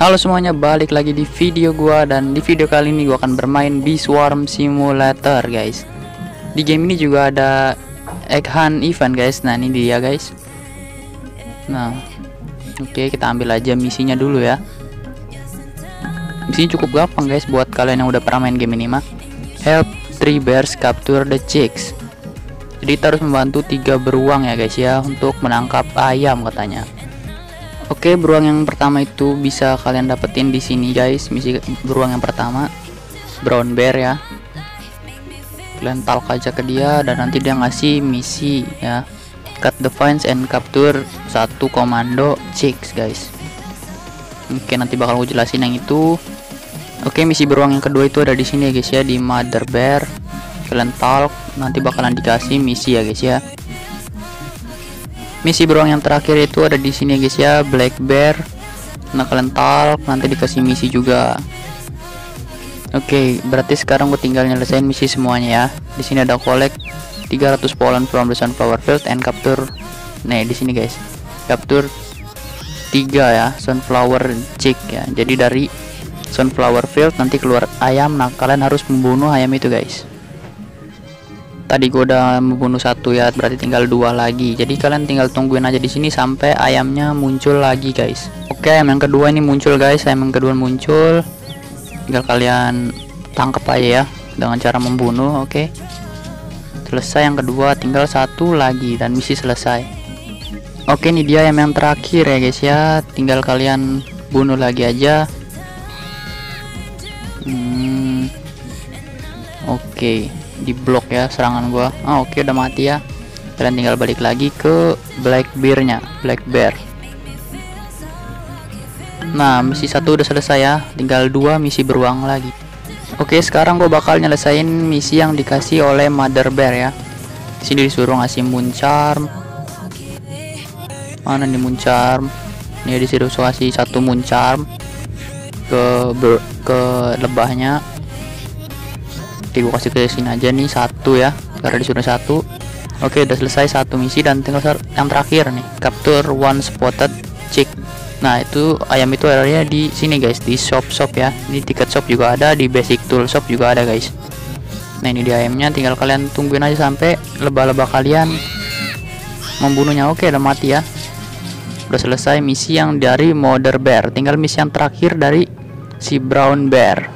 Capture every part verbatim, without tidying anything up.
Halo semuanya, balik lagi di video gua, dan di video kali ini gua akan bermain Bee Swarm Simulator, guys. Di game ini juga ada egg hunt event, guys. Nah, ini dia, guys. Nah, oke, okay, kita ambil aja misinya dulu ya. Misinya cukup gampang, guys, buat kalian yang udah pernah main game ini mah. Help three bears capture the chicks. Jadi kita harus membantu tiga beruang ya, guys ya, untuk menangkap ayam katanya. Oke, beruang yang pertama itu bisa kalian dapetin di sini, guys. Misi beruang yang pertama, brown bear ya. Kalian talk aja ke dia dan nanti dia ngasih misi ya. Cut the vines and capture satu komando chicks, guys. Oke, nanti bakal gue jelasin yang itu. Oke, misi beruang yang kedua itu ada di sini ya, guys ya, di mother bear. Kalian talk, nanti bakalan dikasih misi ya, guys ya. Misi beruang yang terakhir itu ada di sini, guys ya, black bear. Nah, kalian talk, nanti dikasih misi juga. Oke, berarti sekarang gue tinggal nyelesain misi semuanya ya. Di sini ada collect tiga ratus pollen from the sunflower field and capture. Nih, di sini, guys. Capture tiga ya, sunflower chick ya. Jadi dari sunflower field nanti keluar ayam. Nah, kalian harus membunuh ayam itu, guys. Tadi gue udah membunuh satu ya, berarti tinggal dua lagi. Jadi kalian tinggal tungguin aja di sini sampai ayamnya muncul lagi, guys. Oke, ayam yang kedua ini muncul, guys. Ayam yang kedua muncul. Tinggal kalian tangkap aja ya dengan cara membunuh. Oke. Selesai yang kedua, tinggal satu lagi dan misi selesai. Oke, ini dia ayam yang terakhir ya, guys ya. Tinggal kalian bunuh lagi aja. Hmm. Oke. Di blok ya serangan gua. Oh, oke, okay, udah mati ya. Kalian tinggal balik lagi ke black bear-nya, black bear. Nah, misi satu udah selesai ya. Tinggal dua misi beruang lagi. Oke, okay, sekarang gua bakal nyelesain misi yang dikasih oleh mother bear ya. Di sini disuruh ngasih moon charm. Mana nih moon charm? Nih disuruh ngasih satu moon charm ke ke lebahnya. Oke, gue kasih ke sini aja nih satu ya, karena disuruh satu. Oke, udah selesai satu misi dan tinggal yang terakhir nih, capture one spotted chick. Nah, itu ayam itu area di sini, guys, di shop shop ya. Di ticket shop juga ada, di basic tool shop juga ada, guys. Nah, ini dia ayamnya, tinggal kalian tungguin aja sampai lebah-lebah kalian membunuhnya. Oke, udah mati ya. Udah selesai misi yang dari mother bear. Tinggal misi yang terakhir dari si brown bear.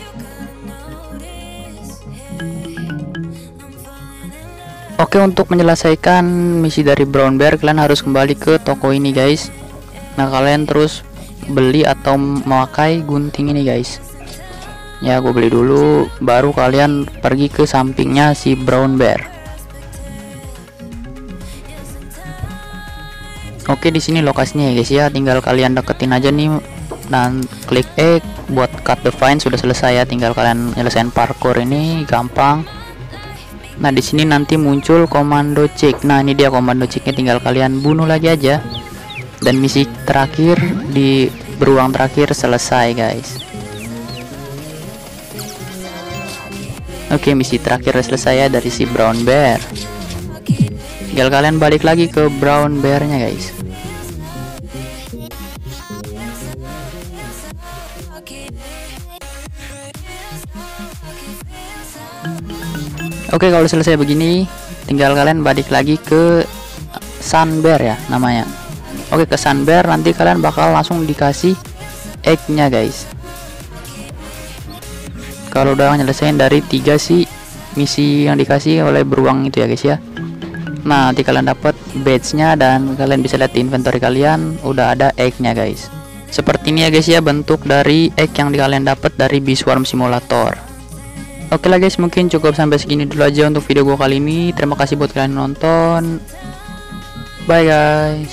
Oke, untuk menyelesaikan misi dari brown bear kalian harus kembali ke toko ini, guys. Nah, kalian terus beli atau memakai gunting ini, guys. Ya, gue beli dulu, baru kalian pergi ke sampingnya si brown bear. Oke, di sini lokasinya ya, guys ya. Tinggal kalian deketin aja nih dan klik X buat cut the vine. Sudah selesai ya, tinggal kalian nyelesain parkour ini, gampang. Nah, di sini nanti muncul komando chick. Nah, ini dia komando chicknya, tinggal kalian bunuh lagi aja. Dan misi terakhir di beruang terakhir selesai, guys. Oke, misi terakhir selesai ya dari si brown bear. Tinggal kalian balik lagi ke brown bear-nya, guys. Oke, kalau selesai begini, tinggal kalian balik lagi ke sun bear ya namanya. Oke, ke sun bear nanti kalian bakal langsung dikasih egg-nya, guys. Kalau udah nyelesain dari tiga sih misi yang dikasih oleh beruang itu ya, guys ya. Nah, nanti kalian dapat badge-nya dan kalian bisa lihat di inventory kalian udah ada egg-nya, guys. Seperti ini ya, guys ya, bentuk dari egg yang kalian dapat dari Bee Swarm Simulator. Oke lah, guys, mungkin cukup sampai segini dulu aja untuk video gue kali ini. Terima kasih buat kalian nonton. Bye, guys.